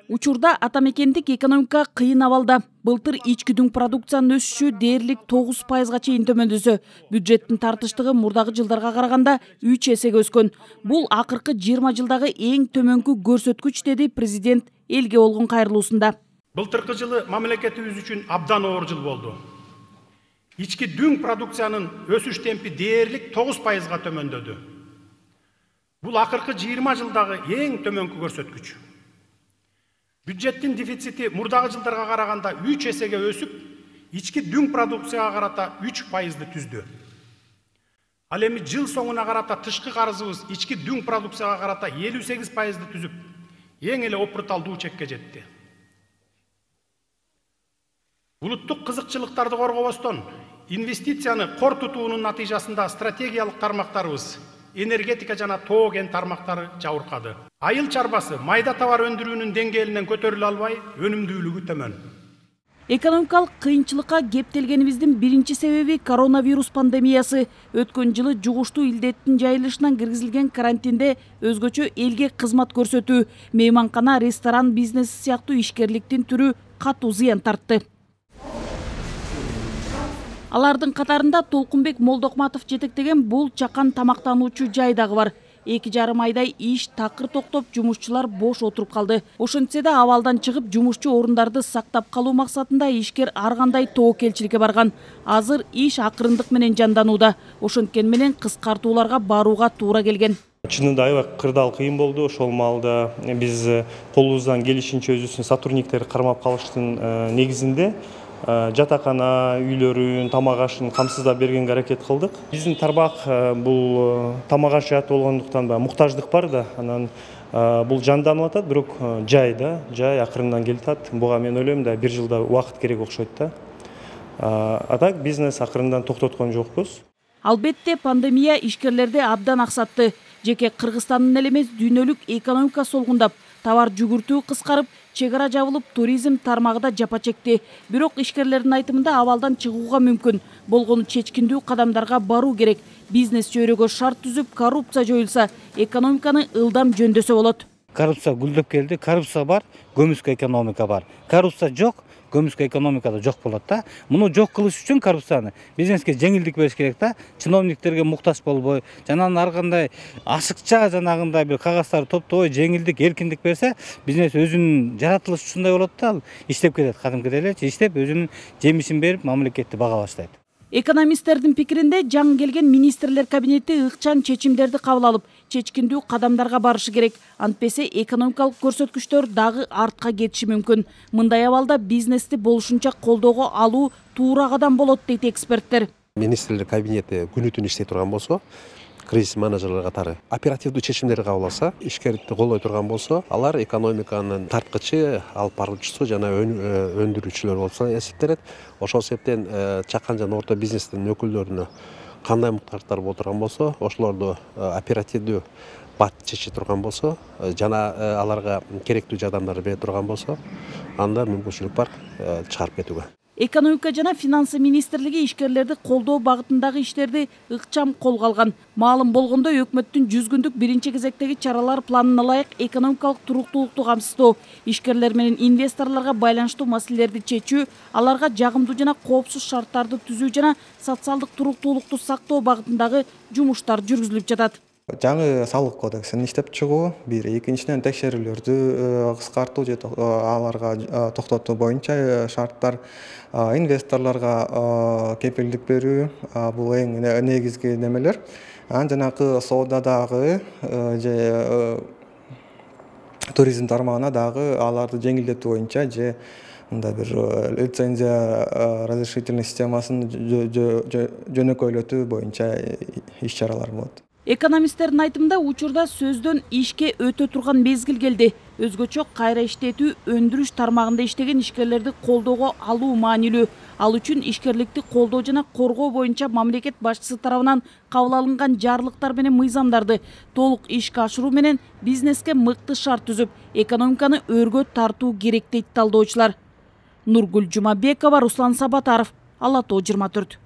Учурда атамекендик экономика кыйын абалда. Былтыр ички дүң продукциянын өсүшү дээрлик 9%га чейин төмөндөсө, бюджеттин тартыштыгы мурдагы жылдарга караганда 3 эсеге өскөн. Бул акыркы 20 жылдагы эң төмөнкү көрсөткүч, деди президент элге болгон кайрылуусунда. Былтыркы жылы мамлекетибиз үчүн абдан оор жыл болду. Ички дүң продукциянын өсүш темпи дээрлик 9%га төмөндөдү. Бул акыркы 20 жылдагы эң төмөнкү көрсөткүч. Бюджеттин дефицити мурдагы жылдарга караганда 3 эсеге өсүп, ички дүң продукцияга карата 3%ды түздү. Ал эми жыл соңуна карата тышкы карызыбыз ички дүң продукцияга карата 58%ды түзүп, эң эле опурталдуу чекке жетти. Улуттук кызыкчылыктарды коргобостон, инвестицияны кор тутуунун натыйжасында стратегиялык тармактарыбыз, энергетика жана тоо кен тармактары жабыркады. Айыл чарбасы майда товар өндүрүүнүн деңгээлинен көтөрүлө албай, өнүмдүүлүгү төмөн. Экономикалык кыйынчылыкка кептелгенибиздин биринчи себеби коронавирус пандемиясы. Өткөн жылы жугуштуу илдеттин жайылышынан киргизилген карантинде өзгөчө элге кызмат көрсөтүү, мейманкана, ресторан бизнеси сыяктуу ишкерликтин түрү катуу зыян тартты. Алардын катарында Толкунбек Молдокматов жетектеген бул чакан тамактануучу жай дагы бар. 2,5 айдай иш такыр токтоп, жумушчулар бош отуруп калды. Ошентсе да абалдан чыгып, жумушчу орундарды сактап калуу максатында ишкер ар кандай тоокелчиликке барган. Азыр иш акырындык менен жанданууда. Ошенткен менен кыскартууларга барууга туура келген. Чынында аябай кырдаал кыйын болду. Ошол маалда биз колубуздан келишинче өзүбүздүн сотрудниктерди кармап калыштын негизинде жатакана үйлөрүн, тамак ашын камсыздап беренге аракет кылдык. Биздин тармак бул тамак аш жаат болгондуктан муктаждык бар да, анан бул жанданып атат, бирок жай акырындан келатат. Буга мен ойлойм да 1 жылда убакыт керек окшойт да. А так бизнес акырындан токтоткон жокпуз. Албетте пандемия ишкерлерди абдан аксатты. Жеке Кыргызстандын эле эмес, дүйнөлүк экономика солгундап, товар жүгүртүү кыскарып, чегара жабылып, туризм тармагы да жапа чекти. Бирок ишкерлердин айтымында абалдан чыгууга мүмкүн. Болгону чечкиндүү кадамдарга баруу керек. Бизнес чөйрөгө шарт түзүп, коррупция жоюлса, экономиканы ылдам жөндөсө болот. Коррупция гүлдөп келди. Коррупция бар, көмүскө экономика бар. Коррупция жок, көмүскө экономикада жок болот да. Муну жок кылыш үчүн коррупцияны бизнеске жеңилдик бериш керек да. Чиновниктерге муктаж болбой, жанагы ар кандай ашыкча жанагындай бир кагаздар топтобой, жеңилдик, эркиндик берсе, бизнес өзүнүн жаратылышы ушундай болот да. Иштеп кетет, кадимкидей элечи иштеп өзүнүн жемишин берип, мамлекетти бага баштайт. Экономисттердин пикиринде жаңы келген министрлер кабинети ыкчам чечимдерди кабыл алып, чечкиндүү кадамдарга барышы керек. Антпесе экономикалык көрсөткүчтөр дагы артка кетиши мүмкүн. Мындай абалда бизнести болушунча колдоого алуу туура кадам болот, дейт эксперттер. Министрлер кабинети күнү түн иштей турган болсо, кризис менеджерлер катары оперативдүү чечимдерди кабыл алса, ишкерликти колдой турган болсо, алар экономиканын тарткычы, алып баруучусу жана өндүрүүчүлөр болсо эсептелет. Ошол себептен чакан жана орто бизнестин өкүлдөрүнө кандай муктаждар боло турган болсо, ошолорду оперативдүү бат чече турган болсо, жана аларга керектүү жардамдарды бере турган болсо, анда мүмкүнчүлүк бар чыгарып кетүүгө. Экономика жана финансы министрлиги ишкерлерди колдоо багытындагы иштерди ыкчам колго алган. Маалым болгондой, өкмөттүн 100 күндүк биринчи кезектеги чаралар планына ылайык экономикалык туруктуулукту камсыздоо, ишкерлер менен инвесторлорго байланыштуу маселелерди чечүү, аларга жагымдуу жана коопсуз шарттарды түзүү жана социалдык туруктуулукту сактоо багытындагы жумуштар жүргүзүлүп жатат. Жаңы салык кодексин иштеп чыгуу, бир, экинчиден текшерүүлөрдү кыскартуу же аларга токтотуу боюнча шарттар, инвесторлорго кепилдик берүү, бул эң негизги немелер. Жанакы соодадагы же туризм тармагына дагы аларды жеңилдетүү боюнча же мындай бир лицензия разрешительный системасын жөнөкөйлөтүү боюнча иш-чаралар болот. Экономисттердин айтымында учурда сөздөн ишке өтө турган мезгил келди. Өзгөчө кайра иштетүү, өндүрүш тармагында иштеген ишкерлерди колдоого алуу маанилүү. Ал үчүн ишкерликти колдоо жана коргоо боюнча мамлекет башчысы тарабынан кабыл алынган жарлыктар менен мыйзамдарды толук ишке ашыруу менен бизнеске мыкты шарт түзүп, экономиканы өргө тартуу керек, дейт талдоочулар. Нургүл Жумабекова, Руслан Сабатаров, Ала Тоо 24.